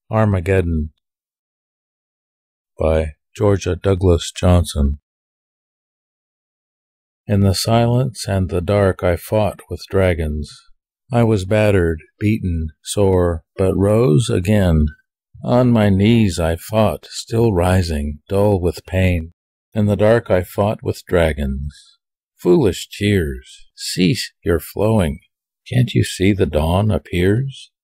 Armageddon by Georgia Douglas Johnson. In the silence and the dark I fought with dragons. I was battered, beaten, sore, but rose again. On my knees I fought, still rising, dull with pain. In the dark I fought with dragons. Foolish tears, cease your flowing. Can't you see the dawn appears?